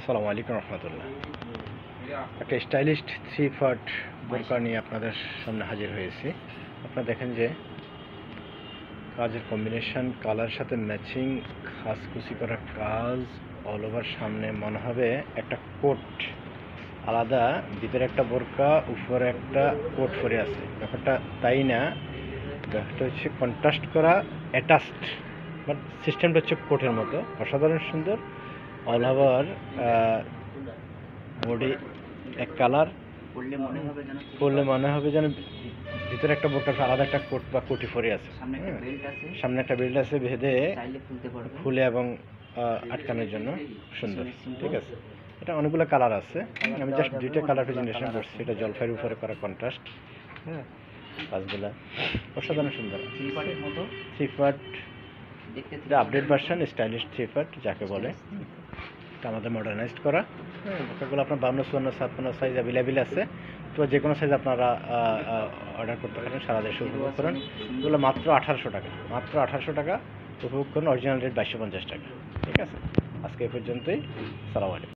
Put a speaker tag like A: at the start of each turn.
A: আসসালামু আলাইকুম রহমতুল্লাহ। একটা স্টাইলিস্ট থ্রি পার্ট বোরকা নিয়ে আপনাদের সামনে হাজির হয়েছি। আপনারা দেখেন যে কাজের কম্বিনেশন, কালার সাথে ম্যাচিং, খাসকুচি করা কাজ অল ওভার। সামনে মনে হবে একটা কোট আলাদা, ভিতরে একটা বোরকা, উপরে একটা কোট পরে আছে। ব্যাপারটা তাই না, ব্যাপারটা হচ্ছে কন্ট্রাস্ট করা, অ্যাটাচড, বাট সিস্টেমটা হচ্ছে কোটের মতো। অসাধারণ সুন্দর অল ওভার বডি এক কালার। পরলে মনে হবে যেন ভিতরে একটা বোরকার আলাদা একটা কোট বা কোটি পরে আছে। সামনে একটা বেল্ট আছে ভেদে ফুলে এবং আটকানোর জন্য সুন্দর। ঠিক আছে, এটা অনেকগুলো কালার আছে। আমি জাস্ট দুইটা কালার প্রেজেন্টেশন করছি। এটা জলপাইয়ের উপরে করা কন্ট্রাস্ট। হ্যাঁ, কাজগুলা অসাধারণ সুন্দর। Three part update version, stylish three part যাকে বলে, এটা আমাদের মডার্নাইজড করা। বোরকাগুলো আপনার 52, 54, 56 সাইজ অ্যাভেলেবেল আছে। তো যে কোনো সাইজ আপনারা অর্ডার করতে পারেন, সারা দেশে উপভোগ করেন। এগুলো মাত্র 1800 টাকা, মাত্র 1800 টাকা উপভোগ করুন। অরিজিনাল রেট 2250 টাকা। ঠিক আছে, আজকে এই পর্যন্তই। সালাম আলাইকুম।